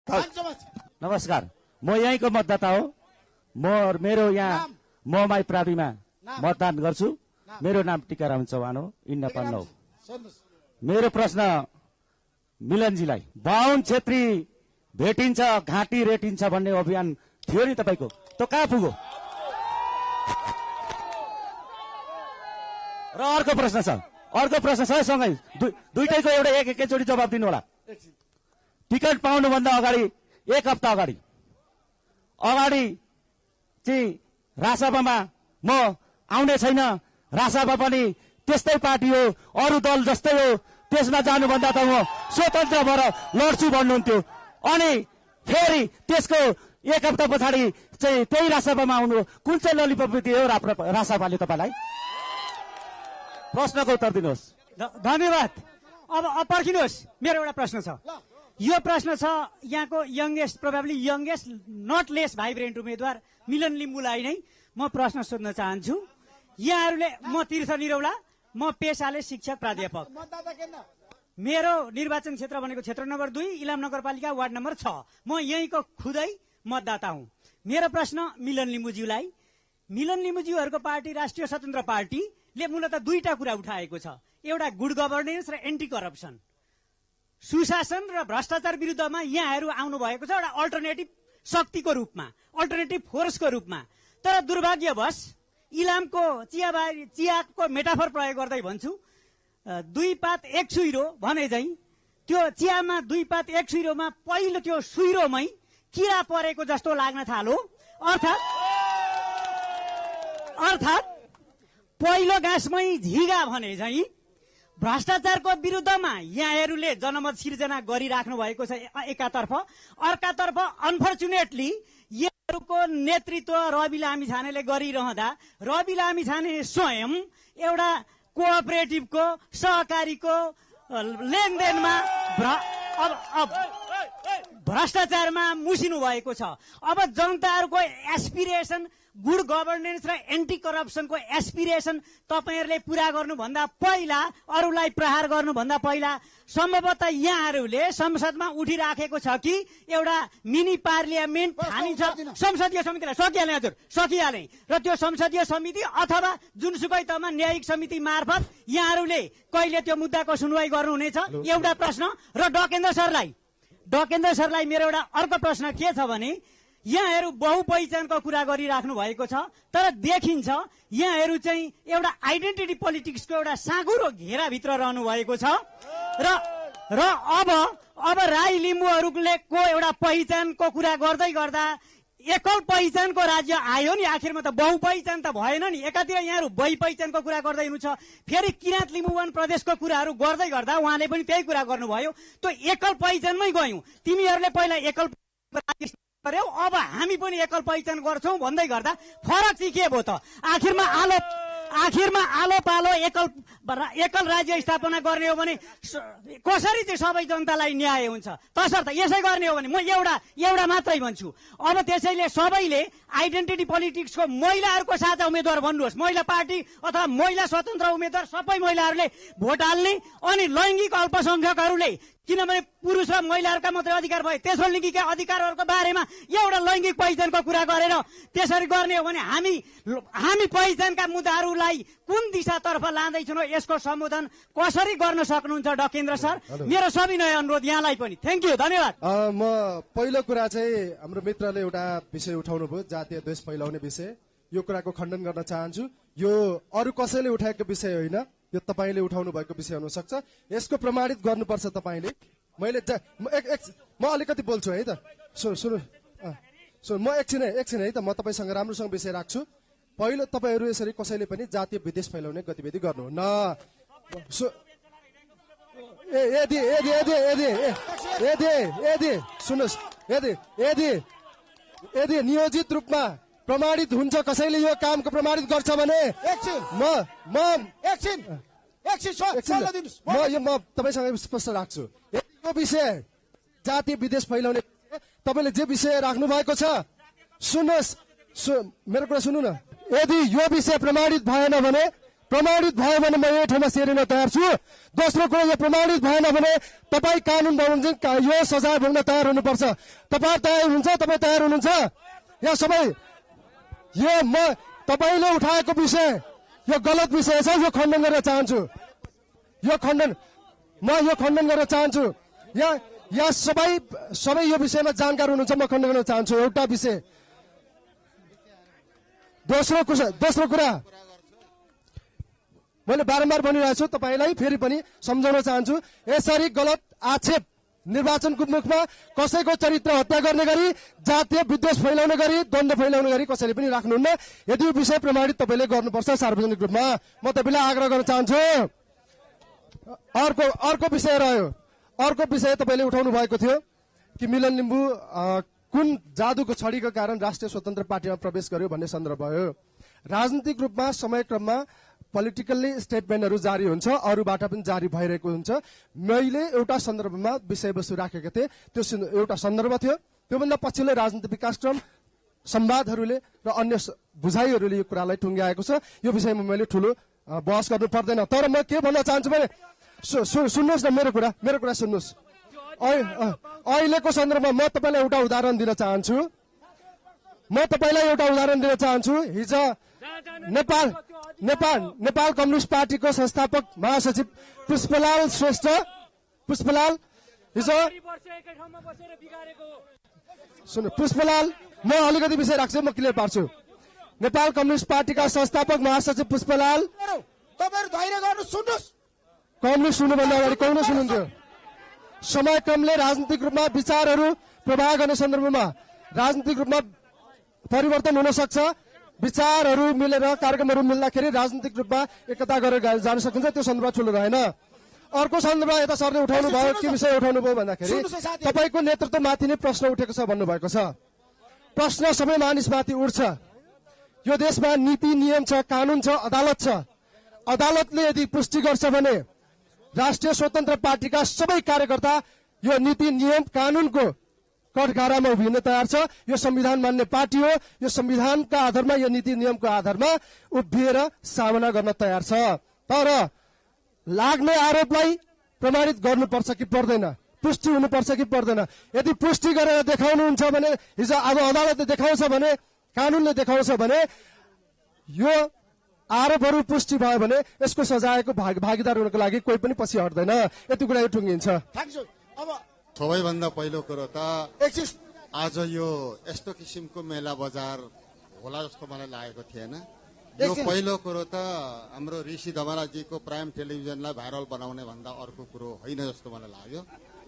नमस्कार, म यहीँको मतदाता हो। मेरो यहाँ मोहमाई प्राविमा मतदान गर्छु। मेरो नाम टिकाराम चौहान हो, इन्नपन्न हो। मेरो प्रश्न मिलनजीलाई, बाहुन छेत्री भेटिन्छ घाँटी रेटिन्छ भन्ने अभियान थियो नि तपाईको, त कहाँ पुग्यो? र अर्को प्रश्न छ सँगै दुईटैको एउटा एकैचोटि जवाब दिनु होला। टिकट पाउनुभन्दा अगाडि एक हप्ता अगाडि चाहिँ रासपामा म आउने छैन, रासपा पनि त्यस्तै पार्टी हो, अरू दल जस्तै हो, त्यसमा जानुभन्दा त म स्वतन्त्र भएर लड्छु भन्नुहुन्थ्यो। अनि फेरि त्यसको एक हप्ता पछाडि चाहिँ त्यही रासपामा आउनु, कुन चाहिँ ललिपप दियो रासपाले तपाईलाई? प्रश्नको उत्तर दिनुहोस्। धन्यवाद। अब पर्खिनुहोस्, मेरो एउटा प्रश्न छ। यो प्रश्न छ यहाँको youngest, probably youngest not less vibrant उम्मेद्वार मिलन लिम्बुलाई नै म प्रश्न सोध्न चाहन्छु। यहाँहरूले, म तीर्थ निरौला, म पेशाले शिक्षक प्राध्यापक। मेरो निर्वाचन क्षेत्र भनेको क्षेत्र नम्बर 2 इलाम नगरपालिका वार्ड नम्बर 6। म यहीँको खुदै मतदाता हुँ। मेरो प्रश्न मिलन लिम्बुज्यूलाई, मिलन लिम्बुज्यूहरूको पार्टी राष्ट्रिय स्वतन्त्र पार्टीले मूलतः दुईटा कुरा उठाएको छ। एउटा गुड गभर्नेन्स र एन्टी करप्सन, सुशासन र भ्रष्टाचार विरुद्धमा यहाँहरू आउनु भएको छ एउटा अल्टरनेटिभ शक्तिको रूपमा, अल्टरनेटिभ फोर्सको रूपमा। तर दुर्भाग्यवश इलामको चियाको मेटाफर प्रयोग गर्दै भन्छु, दुई पात एक सुइरो भने चाहिँ त्यो चियामा दुई पात एक सुइरोमा पहिलो त्यो सुइरोमै किरा परेको जस्तो लाग्न थाल्यो। अर्थात् पहिलो घाँसमै झिगा भने चाहिँ भ्रष्टाचारको विरुद्धमा यहाँहरूले जनमत सिर्जना गरिराख्नु भएको छ एकातर्फ। अर्कातर्फ अनफर्चुनेटली यहाँहरूको नेतृत्व रवि लामिछानेले गरिरहँदा रवि लामिछाने स्वयं एउटा कोअपरेटिभको सहकारीको लेनदेनमा भ्रष्टाचारमा मुसिनु भएको छ। अब जनताहरूको एस्पिरेसन गुड गभर्नेन्स र एन्टी करप्सनको एस्पिरेसन तपाईहरूले पूरा गर्नुभन्दा पहिला, अरूलाई प्रहार गर्नुभन्दा पहिला सम्भवतः यहाँहरूले संसदमा उठिराखेको छ कि एउटा मिनी पार्लियामेन्ट हानिन्छ। संसदीय समितिलाई सकिहाले र त्यो संसदीय समिति अथवा जुनसुकै तहमा न्यायिक समिति मार्फत यहाँहरूले कहिले त्यो मुद्दाको सुनवाई गर्नुहुनेछ। एउटा प्रश्न। र डकेन्द्र सरलाई मेरो एउटा अर्को प्रश्न के छ भने, यहाँहरू बहुपहिचानको कुरा गरिराख्नु भएको छ, तर देखिन्छ यहाँहरू चाहिँ एउटा आइडेन्टिटी पोलिटिक्सको एउटा साँघुरो घेराभित्र रहनु भएको छ। र अब राई लिम्बूहरूले को एउटा पहिचानको कुरा गर्दै गर्दा एकल पहिचानको राज्य आयो नि, आखिरमा त बहुपहिचान त भएन नि। एकातिर यहाँहरू बहुपहिचानको कुरा गर्दै हुनुहुन्छ, फेरि किराँत लिम्बुवान प्रदेशको कुराहरू गर्दै गर्दा उहाँले पनि त्यही कुरा गर्नुभयो। त्यो एकल पहिचानमै गयौं। तिमीहरूले पहिला एकल गर्यौ, अब हामी पनि एकल पहिचान गर्छौं भन्दै गर्दा फरक चाहिँ के भयो त? आखिरमा आलो पालो एकल राज्य स्थापना गर्ने हो भने कसरी चाहिँ सबै जनतालाई न्याय हुन्छ? तसर्थ यसै गर्ने हो भने म एउटा मात्रै भन्छु। अब त्यसैले सबैले आइडेन्टिटी पोलिटिक्सको महिलाहरूको साझा उम्मेद्वार भन्नुहोस्, महिला पार्टी अथवा महिला स्वतन्त्र उम्मेद्वार सबै महिलाहरूले भोट हाल्ने। अनि लैङ्गिक अल्पसंख्यकहरूले, किनभने पुरुष र महिलाहरूका मात्रै अधिकार भए, तेस्रो लिङ्गीका अधिकारहरूको बारेमा एउटा लैङ्गिक पहिचानको कुरा गरेर त्यसरी गर्ने हो भने हामी पहिचानका मुद्दाहरूलाई कुन दिशातर्फ लाँदैछौँ, यसको सम्बोधन कसरी गर्न सक्नुहुन्छ डकेन्द्र सर? मेरो सविनय अनुरोध यहाँलाई पनि। थ्याङ्क यू, धन्यवाद। म पहिलो कुरा चाहिँ हाम्रो मित्रले एउटा विषय उठाउनु भयो, जातीय द्वेष फैलाउने विषय। यो कुराको खण्डन गर्न चाहन्छु। यो अरू कसैले उठाएको विषय होइन, यो तपाईले उठाउनु भएको विषय हुन सक्छ। यसको प्रमाणित गर्नुपर्छ तपाईले। म अलिकति बोल्छु है त। सुन्नु म एकछिन है त, म तपाईसँग राम्रोसँग विषय राख्छु। पहिलो, तपाईहरू यसरी कसैले पनि जातीय विद्वेष फैलाउने गतिविधि गर्नु न। सुन्नुहोस्, यदि नियोजित रूपमा प्रमाणित हुन्छ, कसैले यो कामको प्रमाणित गर्छ भने म तपाईसँग स्पष्ट राख्छु। यो विषय जातीय विद्वेष फैलाउने तपाईले जे विषय राख्नु भएको छ, सुन्नुहोस्, मेरो कुरा सुन्नु न। यदि यो विषय प्रमाणित भएन भने प्रमाणित भयो भने म यही ठाउँमा सेरिन तयार छु। दोस्रो कुरा, यो प्रमाणित भएन भने तपाईँ कानुन बमोजिम यो सजाय भोग्न तयार हुनुपर्छ। तपाईँ तयार हुन्छ? तपाईँ तयार हुनुहुन्छ? यहाँ सबै यो म तपाईँले उठाएको विषय यो गलत विषय छ, यो खण्डन गर्न चाहन्छु। यो खण्डन गर्न चाहन्छु। यहाँ सबै यो विषयमा जानकार हुनुहुन्छ, म खण्डन गर्न चाहन्छु। एउटा विषय। दोस्रो कुरा मैले बारम्बार भनिरहेको छु, तपाईँलाई फेरि पनि सम्झाउन चाहन्छु। यसरी गलत आक्षेप निर्वाचनको मुखमा कसैको चरित्र हत्या गर्ने गरी, जातीय विद्वेष फैलाउने गरी, द्वन्द्व फैलाउने गरी कसैले पनि राख्नुहुन्न। यदि यो विषय प्रमाणित तपाईँले गर्नुपर्छ सार्वजनिक रूपमा। म तपाईँलाई आग्रह गर्न चाहन्छु। अर्को विषय रह्यो। अर्को विषय तपाईँले उठाउनु भएको थियो कि मिलन लिम्बू कुन जादुको छडीको कारण राष्ट्रिय स्वतन्त्र पार्टीमा प्रवेश गर्यो भन्ने सन्दर्भ भयो। राजनीतिक रूपमा समयक्रममा पोलिटिकल्ली स्टेटमेन्टहरू जारी हुन्छ, अरूबाट पनि जारी भइरहेको हुन्छ। मैले एउटा सन्दर्भमा विषयवस्तु राखेको थिएँ, त्यो एउटा सन्दर्भ थियो। त्योभन्दा पछिल्लो राजनीतिक विकासक्रम, संवादहरूले र अन्य बुझाइहरूले यो कुरालाई टुङ्ग्याएको छ। यो विषयमा मैले ठुलो बहस गर्नु पर्दैन। तर म के भन्न चाहन्छु भने सुन्नुहोस् न, मेरो कुरा सुन्नुहोस्। अहिलेको सन्दर्भमा म तपाईँलाई एउटा उदाहरण दिन चाहन्छु। हिजो नेपाल कम्युनिस्ट पार्टीको संस्थापक महासचिव पुष्पलाल श्रेष्ठ हिजो पुष्पलाल, म अलिकति विषय राख्छु, म क्लियर पार्छु। नेपाल कम्युनिस्ट पार्टीका संस्थापक महासचिव पुष्पलाल, तपाईहरु धैर्य गर्नु, सुन्नुस्। कम्युनिस्ट हुनुभन्दा अगाडि कम्युनिस्ट हुनुहुन्थ्यो। समयक्रमले राजनीतिक रूपमा विचारहरू प्रवाह गर्ने सन्दर्भमा राजनीतिक रूपमा परिवर्तन हुन सक्छ। विचारहरू मिलेर कार्यक्रमहरू मिल्दाखेरि राजनीतिक रूपमा एकता गरेर जान सकिन्छ। त्यो सन्दर्भ ठुलो रहेन। अर्को सन्दर्भ यता सरले उठाउनु भयो, के विषय उठाउनु भयो भन्दाखेरि तपाईँको नेतृत्वमाथि नै प्रश्न उठेको छ भन्नुभएको छ। प्रश्न सबै मानिसमाथि उठ्छ। यो देशमा नीति नियम छ, कानुन छ, अदालत छ। अदालतले यदि पुष्टि गर्छ भने राष्ट्रिय स्वतन्त्र पार्टीका सबै कार्यकर्ता यो नीति नियम कानुनको कठघारामा उभिन तयार छ। यो संविधान मान्ने पार्टी हो। यो संविधानका आधारमा, यो नीति नियमको आधारमा उभिएर सामना गर्न तयार छ। तर लाग्ने आरोपलाई प्रमाणित गर्नुपर्छ कि पर्दैन, पुष्टि हुनुपर्छ कि पर्दैन। यदि पुष्टि गरेर देखाउनुहुन्छ भने, हिजो अब अदालतले देखाउँछ भने, कानुनले देखाउँछ भने, यो आरोपहरू पुष्टि भयो भने यसको सजायको भागीदार हुनको लागि कोही पनि पछि हट्दैन। यति कुरा यो टुङ्गिन्छ। सबैभन्दा पहिलो कुरो त आज यो यस्तो किसिमको मेला बजार होला जस्तो मलाई लागेको थिएन। यो पहिलो कुरो त हाम्रो ऋषि धमलाजीको प्राइम टेलिभिजनलाई भाइरल बनाउने भन्दा अर्को कुरो होइन जस्तो मलाई लाग्यो।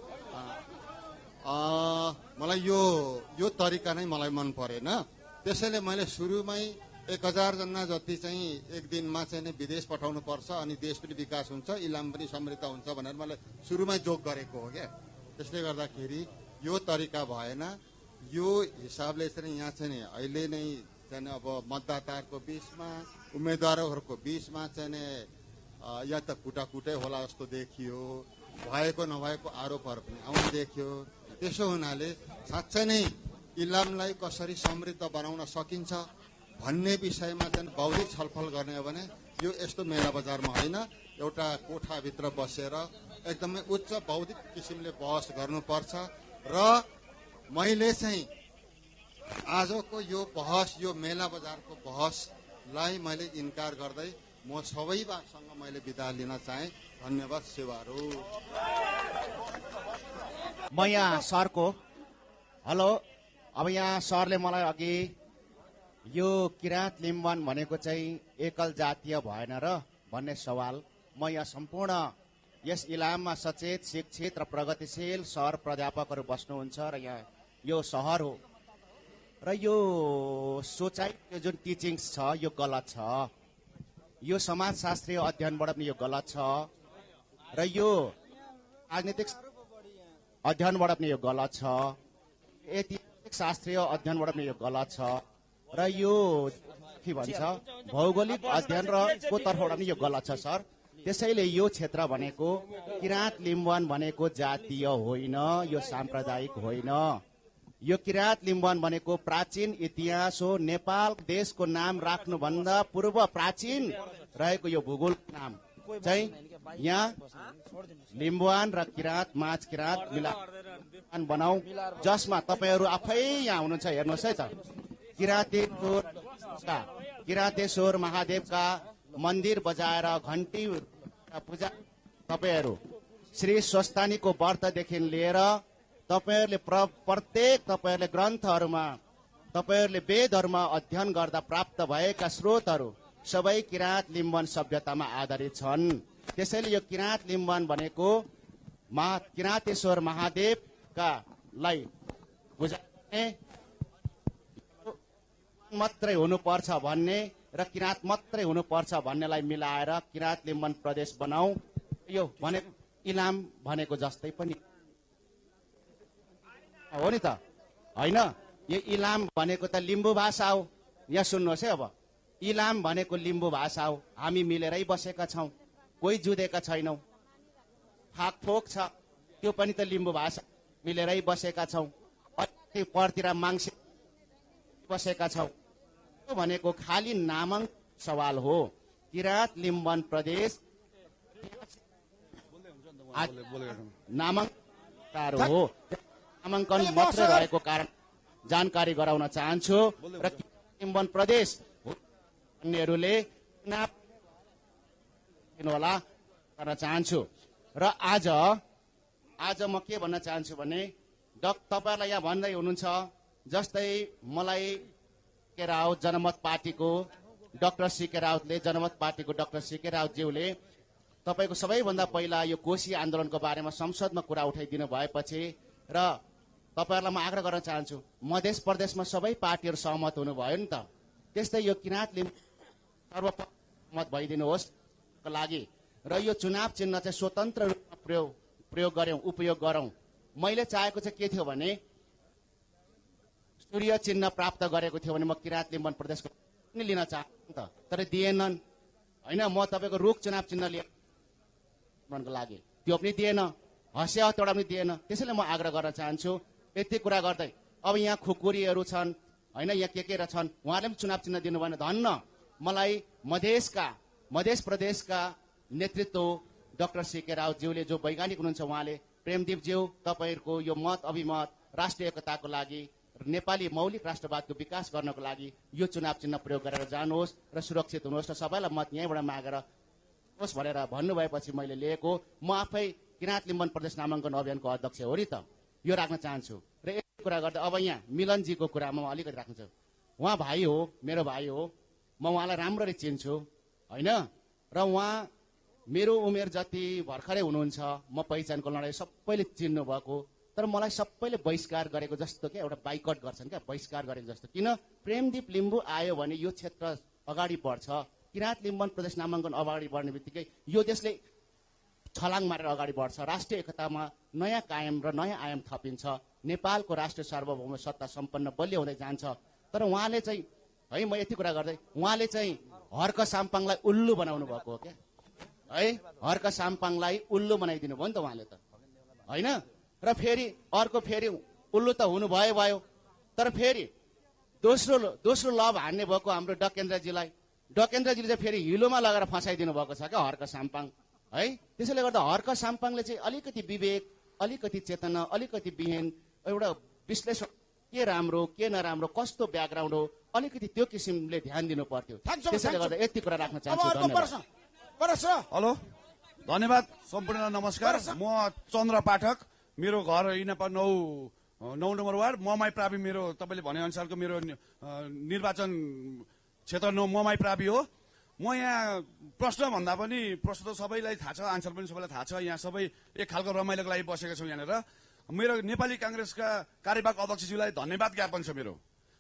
मलाई यो तरिका नै मलाई मन परेन। त्यसैले मैले सुरुमै 1000 जना जति चाहिँ एक दिनमा चाहिँ विदेश पठाउनु पर्छ अनि देश पनि विकास हुन्छ, इलाम पनि समृद्ध हुन्छ भनेर मैले सुरुमै जोक गरेको हो क्या। त्यसले गर्दाखेरि यो तरिका भएन। यो हिसाबले चाहिँ यहाँ चाहिँ अहिले नै चाहिँ अब मतदाताहरूको बीचमा, उम्मेदवारहरूको बीचमा चाहिँ या त कुटाकुटै होला जस्तो देखियो, भएको नभएको आरोपहरू पनि आउनु देखियो। त्यसो हुनाले साँच्चै नै इलामलाई कसरी समृद्ध बनाउन सकिन्छ भन्ने विषयमा चाहिँ बौद्धिक छलफल गर्ने हो भने यो यस्तो मेला बजारमा होइन, एउटा कोठाभित्र बसेर एकदमै उच्च बौद्धिक किसिमले बहस गर्नुपर्छ। र मैले चाहिँ आजको यो बहस, यो मेला बजारको बहसलाई मैले इन्कार गर्दै म सबैसँग मैले बिदा लिन चाहे। धन्यवाद। सेवाहरू म यहाँ सरको हेलो। अब यहाँ सरले मलाई अघि यो किराँत लिम्बुवान भनेको चाहिँ एकल जातीय भएन र भन्ने सवाल, म यहाँ सम्पूर्ण यस इलाममा सचेत, शिक्षित र प्रगतिशील सहर प्राध्यापकहरू बस्नुहुन्छ र यहाँ यो सहर हो र यो सोचाइ, यो जुन टिचिङ्स छ यो गलत छ। यो समाजशास्त्रीय अध्ययनबाट पनि यो गलत छ र यो राजनीतिक अध्ययनबाट पनि यो गलत छ, ऐतिहासिक शास्त्रीय अध्ययनबाट पनि यो गलत छ र यो के भन्छ भौगोलिक अध्ययन र को तर्फबाट पनि यो गलत छ सर। त्यसैले यो क्षेत्र भनेको किराँत लिम्बुवान भनेको जातीय होइन, यो साम्प्रदायिक होइन। यो किराँत लिम्बुवान भनेको प्राचीन इतिहास हो। नेपाल देशको नाम राख्नुभन्दा पूर्व प्राचीन रहेको यो भूगोल नाम चाहिँ यहाँ लिम्बुवान र किराँत माझ किराँत मिलान बनाऊ, जसमा तपाईँहरू आफै यहाँ हुनुहुन्छ। हेर्नुहोस् है त, किराँतेश्वर महादेवका मन्दिर बजाएर घन्टी पूजा, तपाईँहरू श्री स्वस्थानीको व्रतदेखि लिएर तपाईँहरूले प्रत्येक तपाईँहरूले ग्रन्थहरूमा तपाईँहरूले वेदहरूमा अध्ययन गर्दा प्राप्त भएका स्रोतहरू सबै किराँत लिम्बुवान सभ्यतामा आधारित छन्। त्यसैले यो किराँत लिम्बुवान भनेको किराँतेश्वर महादेवका लाई पूजा मात्रै हुनुपर्छ भन्ने र किराँत मात्रै हुनुपर्छ भन्नेलाई मिलाएर किराँत लिम्बुवान प्रदेश बनाऊ। यो भने इलाम भनेको जस्तै पनि हो नि त, होइन? यो इलाम भनेको त लिम्बू भाषा हो। यहाँ सुन्नुहोस् है, अब इलाम भनेको लिम्बू भाषा हो। हामी मिलेरै बसेका छौँ, कोही जुधेका छैनौँ। फाकफोक छ, त्यो पनि त लिम्बू भाषा, मिलेरै बसेका छौँ। परतिर माङ्से बसेका छौँ। त्यो भनेको खालि नामाङ्कन सवाल हो। किराँत लिम्बुवान प्रदेश नामाङ्कन हो। नामाङ्कन मात्रै रहेको कारण जानकारी गराउन चाहन्छु र लिम्बुवान प्रदेश अन्यहरूले होला गर्न चाहन्छु। र आज म के भन्न चाहन्छु भने तपाईँहरूलाई यहाँ भन्दै हुनुहुन्छ, जस्तै मलाई के राउत जनमत पार्टीको डाक्टर सीके राउतले, जनमत पार्टीको डाक्टर सीके राउतज्यूले तपाईँको सबैभन्दा पहिला यो कोशी आन्दोलनको बारेमा संसदमा कुरा उठाइदिनु भएपछि र तपाईँहरूलाई म आग्रह गर्न चाहन्छु, मध्य प्रदेशमा सबै पार्टीहरू सहमत हुनुभयो नि त, त्यस्तै यो किराँत सर्वमत भइदिनुहोस् को लागि र यो चुनाव चिन्ह चाहिँ स्वतन्त्र रूपमा उपयोग गरौँ। मैले चाहेको चाहिँ के थियो भने सूर्य चिन्ह प्राप्त गरेको थियो भने म किराँत लिम्बुवान प्रदेशको पनि लिन चाहन्छु त, तर दिएनन्। होइन, म तपाईँको रुख चुनाव चिन्ह लिएको लागि त्यो पनि दिएन, हँसिया हतौडा पनि दिएन। त्यसैले म आग्रह गर्न चाहन्छु, यति कुरा गर्दै अब यहाँ खुकुरीहरू छन्, होइन, यहाँ के छन्, उहाँले पनि चुनाव चिन्ह दिनु भएन। धन्न मलाई मध्य प्रदेशका नेतृत्व डाक्टर सीके राउतज्यूले, जो वैज्ञानिक हुनुहुन्छ, उहाँले प्रेमदीपज्यू तपाईँहरूको यो मत अभिमत राष्ट्रिय एकताको लागि, नेपाली मौलिक राष्ट्रवादको विकास गर्नको लागि यो चुनाव चिन्ह प्रयोग गरेर जानुहोस् र सुरक्षित हुनुहोस् र सबैलाई मत यहीँबाट मागेर होस् भनेर भन्नुभएपछि मैले लिएको। म आफै किराँत लिम्बुवान प्रदेश नामाङ्कन अभियानको अध्यक्ष हो नि त, यो राख्न चाहन्छु। र एक कुरा गर्दा अब यहाँ मिलनजीको कुरामा म अलिकति राख्न चाहन्छु। उहाँ भाइ हो, मेरो भाइ हो, म उहाँलाई राम्ररी चिन्छु, होइन? र उहाँ मेरो उमेर जति भर्खरै हुनुहुन्छ, म पहिचानको लडाइँ सबैले चिन्नु भएको, तर मलाई सबैले बहिष्कार गरेको जस्तो क्या, एउटा बाइकट गर्छन् क्या, बहिष्कार गरेको जस्तो। किन? प्रेमदीप लिम्बू आयो भने यो क्षेत्र अगाडि बढ्छ, किराँत लिम्बुवान प्रदेश नामाङ्कन अगाडि बढ्ने बित्तिकै यो देशले छलाङ मारेर अगाडि बढ्छ, राष्ट्रिय एकतामा नयाँ कायम र नयाँ आयाम थपिन्छ, नेपालको राष्ट्रिय सार्वभौम सत्ता सम्पन्न बलियो हुँदै जान्छ। तर उहाँले चाहिँ, है, म यति कुरा गर्दै, उहाँले चाहिँ हर्क साम्पाङलाई उल्लु बनाउनु भएको हो क्या, है? हर्क साम्पाङलाई उल्लु बनाइदिनु भयो नि त उहाँले त, होइन? र फेरि उल्लु त हुनु भयो, तर फेरि दोस्रो लभ हान्ने भएको हाम्रो डकेन्द्रजीले चाहिँ फेरि हिलोमा लगेर फसाइदिनु भएको छ क्या हर्क साम्पाङ, है? त्यसैले गर्दा हर्क साम्पाङले चाहिँ अलिकति विवेक, अलिकति चेतना, अलिकति विहीन एउटा विश्लेषण, के राम्रो के नराम्रो, कस्तो ब्याकग्राउन्ड हो, अलिकति त्यो किसिमले ध्यान दिनु पर्थ्यो। त्यसैले गर्दा यति कुरा राख्न चाहन्छु। धन्यवाद। हेलो, धन्यवाद, सम्पूर्ण नमस्कार। म चन्द्र पाठक, मेरो घर इनपा 9 नम्बर वार्ड, ममाई प्रावि, मेरो तपाईँले भने अनुसारको मेरो निर्वाचन क्षेत्र 9 ममाई प्रावि हो। म यहाँ प्रश्न भन्दा पनि, प्रश्न त सबैलाई थाहा छ, आन्सर पनि सबैलाई थाहा छ। यहाँ सबै एक खालको रमाइलोको लागि बसेका छौँ यहाँनिर। मेरो नेपाली काङ्ग्रेसका कार्यवाहक अध्यक्षज्यूलाई धन्यवाद ज्ञापन छ मेरो।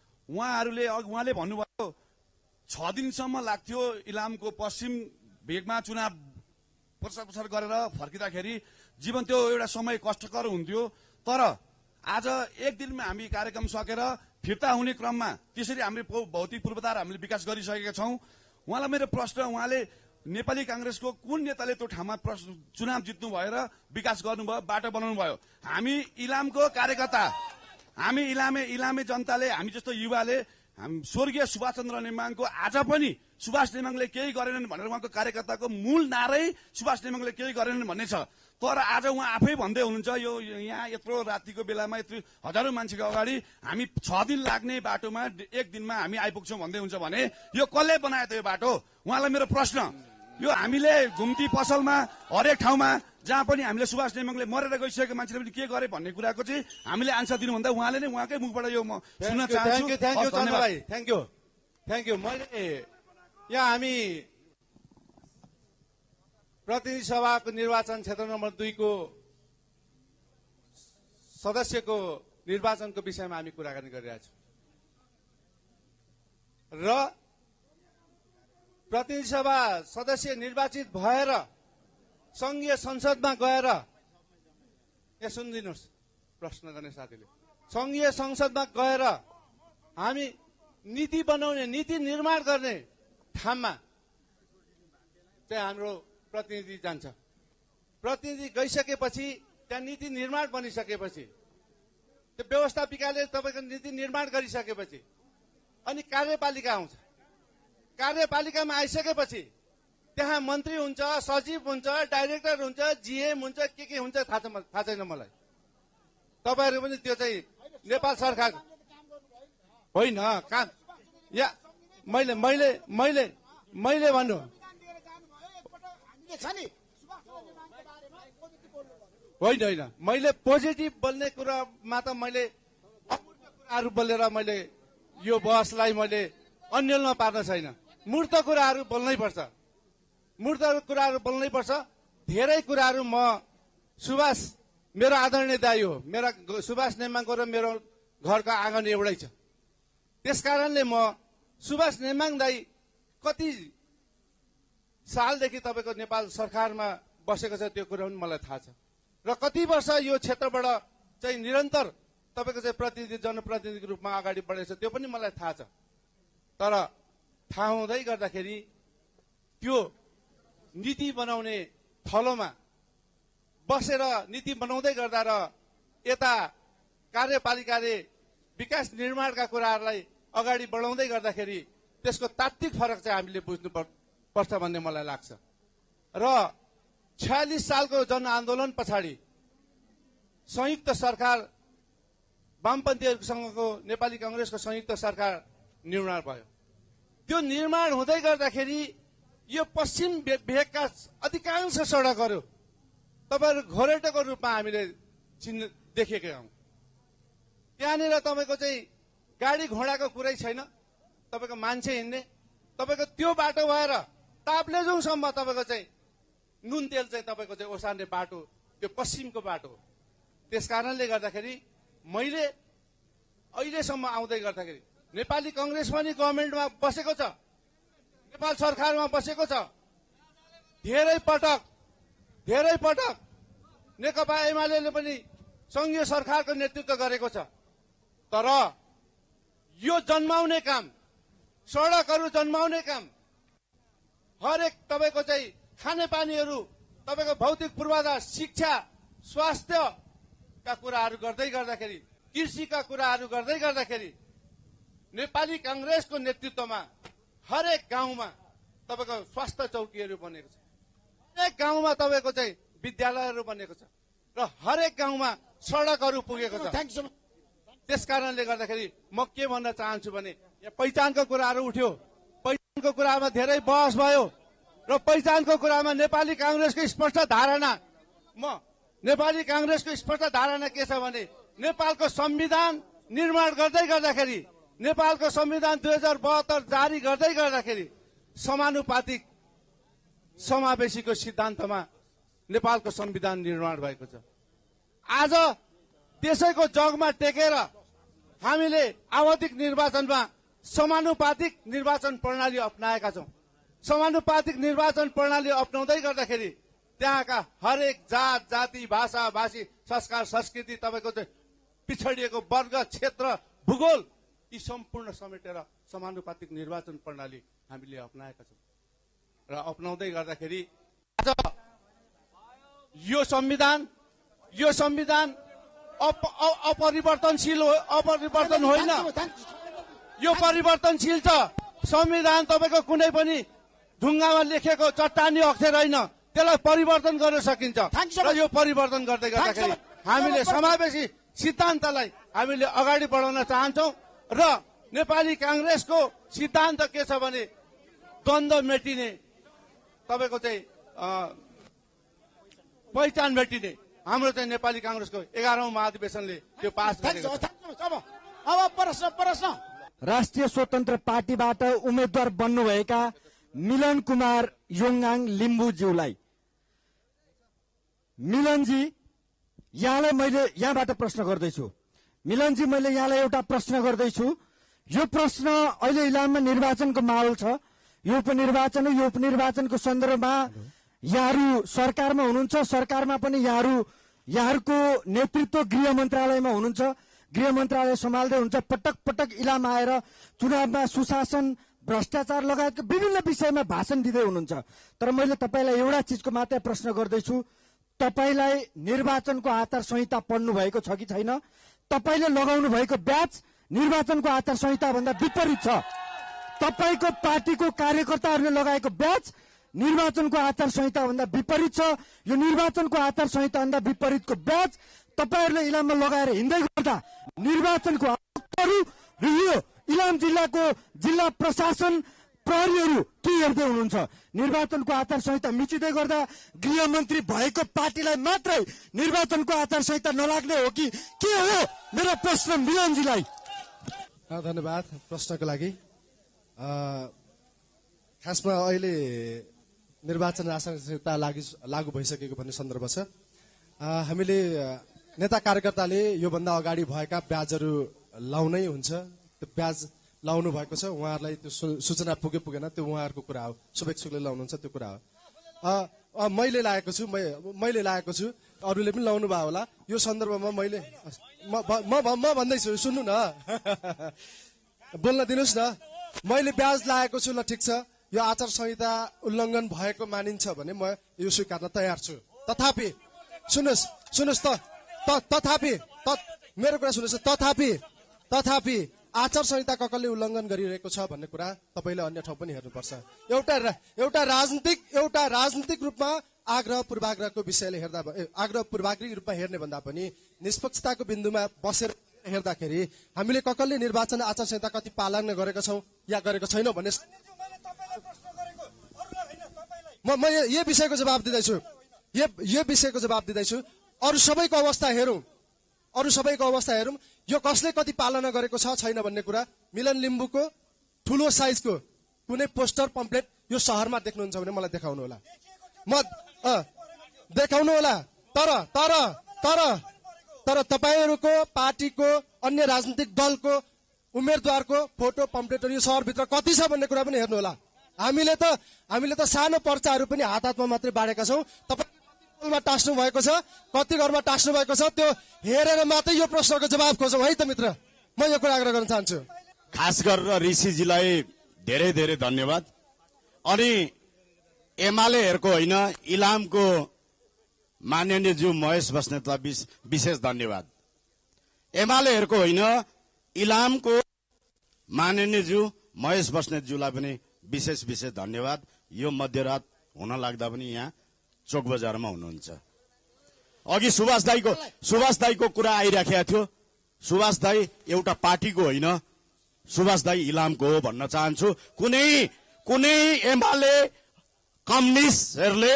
उहाँले भन्नुभयो 6 दिनसम्म लाग्थ्यो इलामको पश्चिम भेगमा चुनाव प्रचार गरेर फर्किँदाखेरि, जीवन त्यो एउटा समय कष्टकर हुन्थ्यो। तर आज एक दिनमा हामी कार्यक्रम सकेर फिर्ता हुने क्रममा त्यसरी हामीले भौतिक पूर्वाधार हामीले विकास गरिसकेका छौँ। उहाँलाई मेरो प्रश्न, उहाँले नेपाली काङ्ग्रेसको कुन नेताले त्यो ठाउँमा चुनाव जित्नु भएर विकास गर्नुभयो, बाटो बनाउनु भयो? हामी इलामको कार्यकर्ता, हामी इलामे जनताले, हामी जस्तो युवाले स्वर्गीय सुभाष चन्द्र नेमाङको आज पनि सुभाष नेमाङले केही गरेनन् भनेर उहाँको कार्यकर्ताको मूल नारै सुभाष नेमाङले केही गरेनन् भन्ने छ। तर आज उहाँ आफै भन्दै हुनुहुन्छ यो यहाँ यत्रो रातिको बेलामा यत्रो हजारौं मान्छेको अगाडि हामी 6 दिन लाग्ने बाटोमा 1 दिनमा हामी आइपुग्छौँ भन्दै हुन्छ भने यो कसले बनायो त यो बाटो? उहाँलाई मेरो प्रश्न, यो हामीले घुम्ती पसलमा हरेक ठाउँमा जहाँ पनि हामीले सुभाष नेमाङले मरेर गइसकेको मान्छेले पनि के गरे भन्ने कुराको चाहिँ हामीले आन्सर दिनुभन्दा उहाँले नै उहाँकै मुखबाट यो म सुन्न चाहन्छु। थ्याङ्क यू चन्द्र भाइ, थ्याङ्क यू। मैले यहाँ हामी प्रतिनिधि सभाको निर्वाचन क्षेत्र नम्बर 2 को सदस्यको निर्वाचनको विषयमा हामी कुराकानी गरिरहेका छौँ र प्रतिनिधि सभा सदस्य निर्वाचित भएर संघीय संसदमा गएर यहाँ सुनिदिनुहोस् प्रश्न गर्ने साथीले, संघीय संसदमा गएर हामी नीति बनाउने नीति निर्माण गर्ने ठाउँमा चाहिँ हाम्रो प्रतिनिधि जान्छ। प्रतिनिधि गइसकेपछि त्यहाँ नीति निर्माण बनिसकेपछि त्यो व्यवस्थापिकाले तपाईँको नीति निर्माण गरिसकेपछि अनि कार्यपालिका आउँछ। कार्यपालिकामा आइसकेपछि त्यहाँ मन्त्री हुन्छ, सचिव हुन्छ, डाइरेक्टर हुन्छ, जीएम हुन्छ, के हुन्छ थाहा छैन मलाई। तपाईँहरू पनि त्यो चाहिँ नेपाल सरकार होइन काम या मैले मैले मैले मैले भन्नु होइन मैले पोजिटिभ बोल्ने कुरामा त मैले अमूर्त कुराहरू बोलेर मैले यो बहसलाई मैले अन्यलमा पार्न छैन। मूर्त कुराहरू बोल्नै पर्छ, मूर्त कुराहरू बोल्नै पर्छ। धेरै कुराहरू म सुभाष मेरो आदरणीय दाइ हो, मेरा सुभाष नेमाङको र मेरो घरको आँगन एउटै छ। त्यसकारणले म सुभाष नेमाङ दाइ कति सालदेखि तपाईँको नेपाल सरकारमा बसेको छ त्यो कुरा पनि मलाई थाहा छ र कति वर्ष यो क्षेत्रबाट चाहिँ निरन्तर तपाईँको चाहिँ प्रतिनिधि जनप्रतिनिधिको रूपमा अगाडि बढेको छ त्यो पनि मलाई थाहा छ। तर थाहा हुँदै गर्दाखेरि त्यो नीति बनाउने थलोमा बसेर नीति बनाउँदै गर्दा र यता कार्यपालिकाले विकास निर्माणका कुराहरूलाई अगाडि बढाउँदै गर्दाखेरि त्यसको तात्विक फरक चाहिँ हामीले बुझ्नु पर्छ भन्ने मलाई लाग्छ। र 46 सालको जनआन्दोलन पछाडि संयुक्त सरकार वामपन्थीहरूसँगको नेपाली कांग्रेसको संयुक्त सरकार निर्माण भयो। त्यो निर्माण हुँदै गर्दाखेरि यो पश्चिम भेगका अधिकांश सडकहरू तपाईहरु घोरेटोको रूपमा हामीले देखेका हौं। त्यहाँनिर तपाईको चाहिँ गाडी घोडाको कुरै छैन, तपाईको मान्छे हिँड्ने, तपाईको त्यो बाटो भएर ताप्लेजुङसम्म तपाईको चाहिँ नुन तेल चाहिँ तपाईको चाहिँ ओसार्ने बाटो त्यो पश्चिमको बाटो हो। त्यसकारणले गर्दाखेरि मैले अहिलेसम्म आउँदै गर्दाखेरि नेपाली कांग्रेस पनि गभर्नमेन्टमा बसेको छ, नेपाल सरकारमा बसेको छ, धेरै पटक नेकपा एमालेले पनि संघीय सरकारको नेतृत्व गरेको छ। तर यो जन्माउने काम, सडकहरू जन्माउने काम, हरेक तपाईको चाहिँ खानेपानीहरू, तपाईको भौतिक पूर्वाधार, शिक्षा, स्वास्थ्यका कुराहरू गर्दै गर्दाखेरि, कृषिका कुराहरू गर्दै गर्दाखेरि नेपाली कांग्रेसको नेतृत्वमा हरेक गाउँमा तपाईको स्वास्थ्य चौकीहरू बनेको छ, हरेक गाउँमा तपाईको चाहिँ विद्यालयहरू बनेको छ र हरेक गाउँमा सडकहरू पुगेको छ। त्यसकारणले गर्दाखेरि म के भन्न चाहन्छु भने यहाँ पहिचानको कुराहरू उठ्यो, पहिचानको कुरामा धेरै बहस भयो र पहिचानको कुरामा नेपाली कांग्रेसको स्पष्ट धारणा, नेपाली कांग्रेसको स्पष्ट धारणा के छ भने नेपालको संविधान निर्माण गर्दै गर्दाखेरि, नेपालको संविधान 2072 जारी गर्दै गर्दाखेरि समानुपातिक समावेशीको सिद्धान्तमा नेपालको संविधान निर्माण भएको छ। आज त्यसैको जगमा टेकेर हामीले आवधिक निर्वाचनमा समानुपातिक निर्वाचन प्रणाली अपनाएका छौं। समानुपातिक निर्वाचन प्रणाली अपनाउँदै गर्दाखेरि त्यहाँका हरेक जात जाति भाषा भाषी संस्कार संस्कृति तपाईको चाहिँ पिछडिएको वर्ग क्षेत्र भूगोल यी सम्पूर्ण समेटेर समानुपातिक निर्वाचन प्रणाली हामीले अपनाएका छौं र अपनाउँदै गर्दाखेरि आज यो संविधान अपरिवर्तनशील हो, अपरिवर्तन होइन, यो परिवर्तनशील छ। संविधान तपाईँको कुनै पनि ढुङ्गामा लेखेको चट्टानी अक्षर होइन, त्यसलाई परिवर्तन गर्न सकिन्छ। र यो परिवर्तन गर्दै गर्दाखेरि हामीले समावेशी सिद्धान्तलाई हामीले अगाडि बढाउन चाहन्छौँ र नेपाली काङ्ग्रेसको सिद्धान्त के छ भने द्वन्द्व मेटिने, तपाईँको चाहिँ पहिचान मेटिने। हाम्रो चाहिँ नेपाली काङ्ग्रेसको 11औं महाधिवेशनले त्यो पास गरेको छ। अब प्रश्न राष्ट्रिय स्वतन्त्र पार्टीबाट उम्मेद्वार बन्नुभएका मिलन कुमार योङगाङ लिम्बूज्यूलाई, मिलनजी यहाँलाई मैले यहाँबाट प्रश्न गर्दैछु। मिलनजी, मैले यहाँलाई एउटा प्रश्न गर्दैछु। यो प्रश्न अहिले इलाममा निर्वाचनको माहौल छ। यो उपनिर्वाचन हो। यो उपनिर्वाचनको सन्दर्भमा यहाँहरू सरकारमा हुनुहुन्छ, सरकारमा पनि यहाँहरूको नेतृत्व गृह मन्त्रालयमा हुनुहुन्छ, गृह मन्त्रालय सम्हाल्दै हुन्छ। पटक पटक इलाम आएर चुनावमा सुशासन, भ्रष्टाचार लगायतका विभिन्न विषयमा भाषण दिँदै हुनुहुन्छ। तर मैले तपाईँलाई एउटा चिजको मात्रै प्रश्न गर्दैछु, तपाईँलाई निर्वाचनको आचार संहिता पढ्नु भएको छ कि छैन? तपाईँले लगाउनु भएको ब्याज निर्वाचनको आचार संहिता भन्दा विपरीत छ। तपाईँको पार्टीको कार्यकर्ताहरूले लगाएको ब्याज निर्वाचनको आचार संहिता भन्दा विपरीत छ। यो निर्वाचनको आचार संहिता भन्दा विपरीतको ब्याज तपाईँहरूले इलाममा लगाएर हिँड्दै गर्दा निर्वाचनको आयुक्तहरू र यो इलाम जिल्लाको जिल्ला प्रशासन प्रहरीहरू के हेर्दै हुनुहुन्छ? निर्वाचनको आचार संहिता मिचिँदै गर्दा गृहमन्त्री भएको पार्टीलाई मात्रै निर्वाचनको आचार संहिता नलाग्ने हो कि के हो? मेरो प्रश्न मिलनजीलाई। धन्यवाद प्रश्नको लागि। खासमा अहिले निर्वाचन आचार संहिता लागू भइसकेको भन्ने सन्दर्भ छ। हामीले नेता कार्यकर्ताले योभन्दा अगाडि भएका ब्याजहरू लाउनै हुन्छ। त्यो ब्याज लाउनु भएको छ, उहाँहरूलाई त्यो सूचना पुगेन, त्यो उहाँहरूको कुरा हो। शुभेच्छुकले लाउनुहुन्छ त्यो कुरा हो। मैले लागेको छु, अरूले पनि लाउनु भयो होला। यो सन्दर्भमा म भन्दैछु, सुन्नु न, बोल्न दिनुहोस् न। मैले ब्याज लागेको छु, ल ठिक छ, यो आचार संहिता उल्लङ्घन भएको मानिन्छ भने म यो स्वीकार्न तयार छु। तथापि सुन्नुहोस् मेरो कुरा सुन्नुहोस्। तथापि आचार संहिता कसले उल्लङ्घन गरिरहेको छ भन्ने कुरा तपाईँले अन्य ठाउँ पनि हेर्नुपर्छ। एउटा राजनीतिक रूपमा आग्रह पूर्वाग्रहको विषयले हेर्दा, आग्रह पूर्वाग्रही रूपमा हेर्ने भन्दा पनि निष्पक्षताको बिन्दुमा बसेर हेर्दाखेरि हामीले कसले निर्वाचन आचार संहिता कति पालन गरेका छौँ या गरेको छैनौँ भन्ने म यो विषयको जवाब दिँदैछु। यो विषयको जवाब दिँदैछु। अरू सबैको अवस्था हेरौँ, यो कसले कति पालना गरेको छ छैन भन्ने कुरा मिलन लिम्बूको ठुलो साइजको कुनै पोस्टर पम्पलेट यो शहरमा देख्नुहुन्छ भने मलाई देखाउनु होला। देखाउनु होला। तर तपाईँहरूको पार्टीको अन्य राजनीतिक दलको उम्मेदवारको फोटो पम्पलेटहरू यो शहरभित्र कति छ भन्ने कुरा पनि हेर्नु होला। हामीले त सानो पर्चाहरू पनि हातमा मात्रै बाँडेका छौँ। तपाईँ टास्नु भएको छ, कति घरमा टास्नु भएको छ, त्यो हेरेर मात्रै यो प्रश्नको जवाब खोजौँ है त मित्र। म यो कुरा आग्रह गर्न चाहन्छु। खास गरेर ऋषिजीलाई धेरै धेरै धन्यवाद। अनि एमालेहरूको होइन, इलामको माननीय ज्यू महेश बस्नेतलाई विशेष धन्यवाद। एमालेहरूको होइन, इलामको माननीय ज्यू महेश बस्नेतज्यूलाई पनि विशेष धन्यवाद। यो मध्यरात हुन लाग्दा पनि यहाँ चोक बजारमा हुनुहुन्छ। अघि सुभाष दाईको कुरा आइराखेको थियो। सुभाष दाई एउटा पार्टीको होइन, सुभाष दाई इलामको हो भन्न चाहन्छु। कुनै एमाले कम्युनिस्टहरूले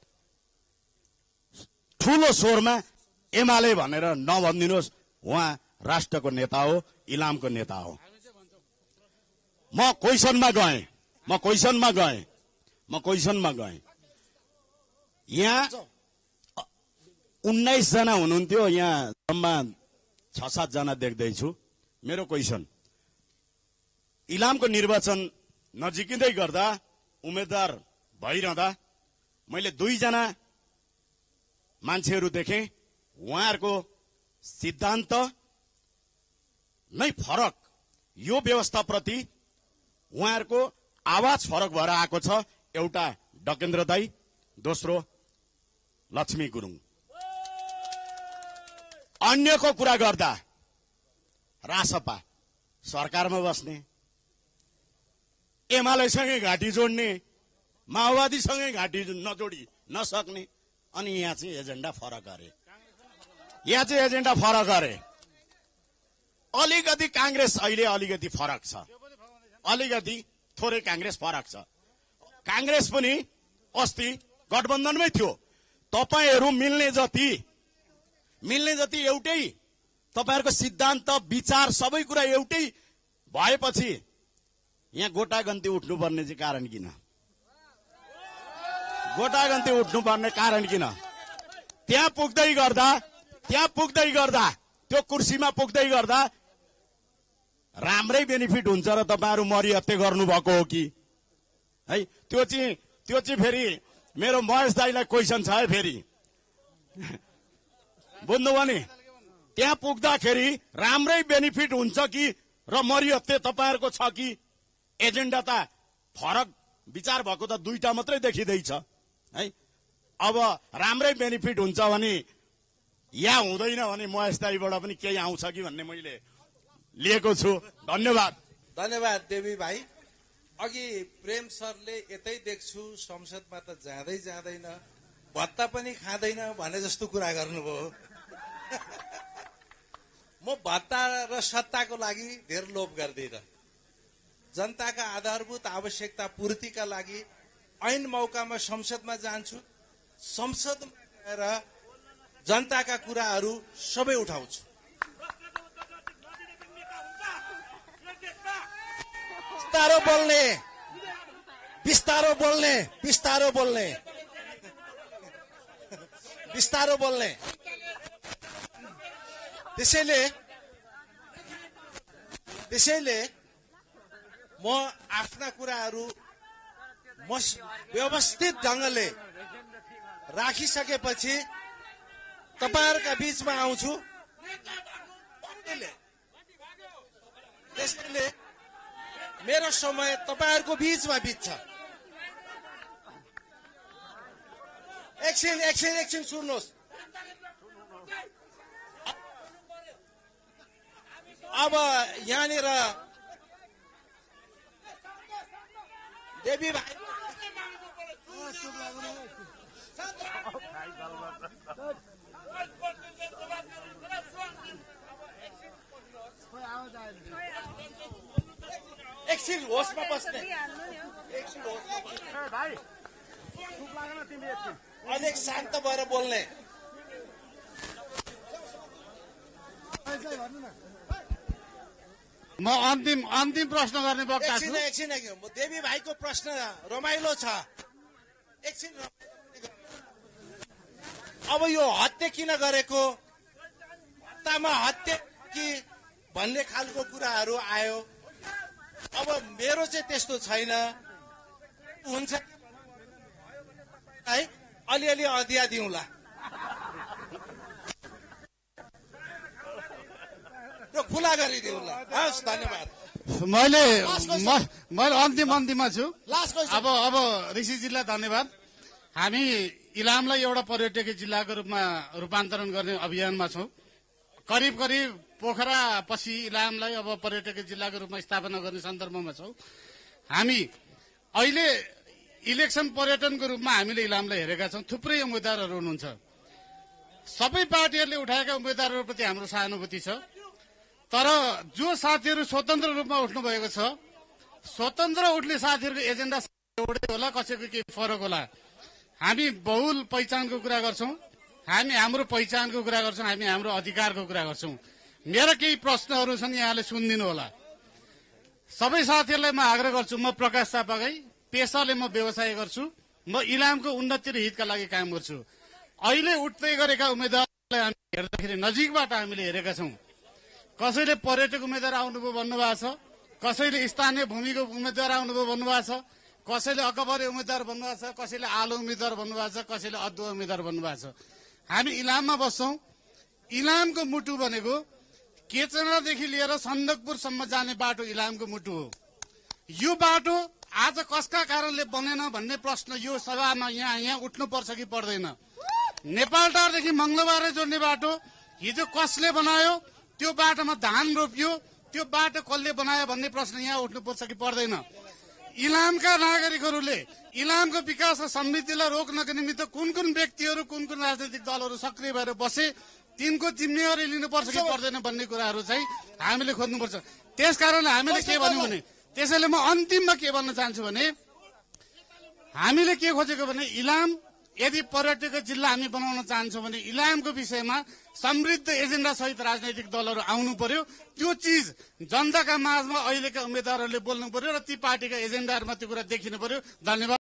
ठुलो स्वरमा एमाले भनेर नभनिदिनुहोस्। उहाँ राष्ट्रको नेता हो, इलामको नेता हो। म क्वेसनमा गएँ। यहाँ 19 जना हुनुहुन्थ्यो, यहाँ जम्मा 6-7 जना देख्दैछु। मेरो क्वेसन, इलामको निर्वाचन नजिकिँदै गर्दा उम्मेद्वार भइरहँदा मैले 2 जना मान्छेहरू देखेँ। उहाँहरूको सिद्धान्त नै फरक, यो व्यवस्थाप्रति उहाँहरूको आवाज फरक भएर आएको छ। एउटा डकेन्द्र दाई, दोस्रो लक्ष्मी गुरुङ। अन्यको कुरा गर्दा रासपा सरकारमा बस्ने, एमालेसँगै घाँटी जोड्ने, माओवादीसँगै घाँटी नजोडी नसक्ने, अनि यहाँ चाहिँ एजेन्डा फरक अरे। यहाँ चाहिँ एजेन्डा फरक अरे। अलिकति काङ्ग्रेस अहिले अलिकति फरक छ, अलिकति थोरै काङ्ग्रेस फरक छ। काङ्ग्रेस पनि अस्ति गठबन्धनमै थियो। तपाईहरू मिल्ने जति एउटै, तपाईहरूको सिद्धान्त विचार सबै कुरा एउटै भएपछि यहाँ गोटागन्ती उठ्नुपर्ने चाहिँ कारण किन? गोटागन्ती उठ्नुपर्ने कारण किन? त्यहाँ पुग्दै गर्दा त्यो कुर्सीमा पुग्दै गर्दा राम्रै बेनिफिट हुन्छ र तपाईहरू मरिहत्ते गर्नुभएको हो कि है? त्यो चाहिँ फेरि मेरो महेश दाईलाई क्वेसन छ है फेरि, बुझ्नुभयो नि? त्यहाँ पुग्दाखेरि राम्रै बेनिफिट हुन्छ कि र मरिहत्ते तपाईहरूको छ कि? एजेन्डा त फरक विचार भएको त दुईटा मात्रै देखिँदैछ है। अब राम्रै बेनिफिट हुन्छ भने यहाँ हुँदैन भने महेश दाईबाट पनि केही आउँछ कि भन्ने मैले लिएको छु। धन्यवाद। धन्यवाद देवी भाइ। अघि प्रेम सरले यतै देख्छु संसदमा त जाँदै जाँदैन, भत्ता पनि खाँदैन भने जस्तो कुरा गर्नुभयो। म भत्ता र सत्ताको लागि धेरै लोभ गर्दिनँ। जनताका आधारभूत आवश्यकता पूर्तिका लागि ऐन मौकामा संसदमा जान्छु, संसदमा गएर जनताका कुराहरू सबै उठाउँछु। बिस्तारो बोल्ने। त्यसैले म आफ्ना कुराहरू व्यवस्थित ढंगले राखिसकेपछि तपाईहरुका बीचमा आउँछु। त्यसैले मेरो समय तपाईहरुको बीचमा बित्छ। एकछिन सुन्नुहोस्। अब यहाँनिर देवी भाइ एकछिन होसमा बस्ने, अलिक शान्त भएर बोल्ने। म अन्तिम प्रश्न गर्ने वक्ता छु। एकछिन देवी भाइको प्रश्न रमाइलो छ। एकछिन अब यो हत्या किन गरेको, हत्तामा हत्या कि भन्ने खालको कुराहरू आयो। अब मेरो चाहिँ त्यस्तो छैन। हुन्छ है, अलिअलि अधिया दिउँला। खुला गरिदिउँला। हस्, धन्यवाद। मैले अन्तिममा छु। अब ऋषिजीलाई धन्यवाद। हामी इलामलाई एउटा पर्यटकीय जिल्लाको रूपमा रूपान्तरण गर्ने अभियानमा छौँ। करिब पोखरा पछि इलामलाई अब पर्यटकीय जिल्लाको रूपमा स्थापना गर्ने सन्दर्भमा छौँ। हामी अहिले इलेक्सन पर्यटनको रूपमा हामीले इलामलाई हेरेका छौँ। थुप्रै उम्मेद्वारहरू हुनुहुन्छ। सबै पार्टीहरूले उठाएका उम्मेद्वारहरूप्रति हाम्रो सहानुभूति छ। तर जो साथीहरू स्वतन्त्र रूपमा उठ्नु भएको छ, स्वतन्त्र उठ्ने साथीहरूको एजेन्डा एउटै होला, कसैको केही फरक होला। हामी बहुल पहिचानको कुरा गर्छौँ, हामी हाम्रो पहिचानको कुरा गर्छौँ, हामी हाम्रो अधिकारको कुरा गर्छौँ। मेरा केही प्रश्नहरू छन्, यहाँले सुनिदिनु होला। सबै साथीहरूलाई म आग्रह गर्छु। म प्रकाश थापाकै पेसाले म व्यवसाय गर्छु। म इलामको उन्नति र हितका लागि काम गर्छु। अहिले उठ्दै गरेका उम्मेद्वारलाई हामी हेर्दाखेरि नजिकबाट हामीले हेरेका छौँ। कसैले पर्यटक उम्मेद्वार आउनुभयो भन्नुभएको छ, कसैले स्थानीय भूमिको उम्मेद्वार आउनुभयो भन्नुभएको छ, कसैले अकबरे उम्मेद्वार भन्नुभएको छ, कसैले आलु उम्मेद्वार भन्नुभएको छ, कसैले अदुवा उम्मेद्वार भन्नुभएको छ। हामी इलाममा बस्छौँ। इलामको मुटु भनेको केचनादेखि लिएर सन्दकपुरसम्म जाने बाटो इलामको मुटु हो। यो बाटो आज कसका कारणले बनेन भन्ने प्रश्न यो सभामा यहाँ उठ्नुपर्छ कि पर्दैन? नेपालटारदेखि मंगलबारे जोड्ने बाटो हिजो कसले बनायो? त्यो बाटोमा धान रोपियो, त्यो बाटो कसले बनायो भन्ने प्रश्न यहाँ उठ्नुपर्छ कि पर्दैन? इलामका नागरिकहरूले इलामको विकास र समृद्धिलाई रोक्नको निमित्त कुन कुन व्यक्तिहरू कुन कुन राजनैतिक दलहरू सक्रिय भएर बसे तिनको जिम्मेवारी लिनुपर्छ कि पर्दैन भन्ने कुराहरू चाहिँ हामीले खोज्नुपर्छ। त्यसकारण हामीले के भन्यौँ भने त्यसैले म अन्तिममा के भन्न चाहन्छु भने हामीले के खोजेको भने इलाम यदि पर्यटक जिल्ला हामी बनाउन चाहन्छौँ भने इलामको विषयमा समृद्ध एजेन्डा सहित राजनैतिक दलहरू आउनु पर्यो। त्यो चिज जनताका माझमा अहिलेका उम्मेद्वारहरूले बोल्नु पर्यो र ती पार्टीका एजेन्डाहरूमा त्यो कुरा देखिनु पर्यो। धन्यवाद।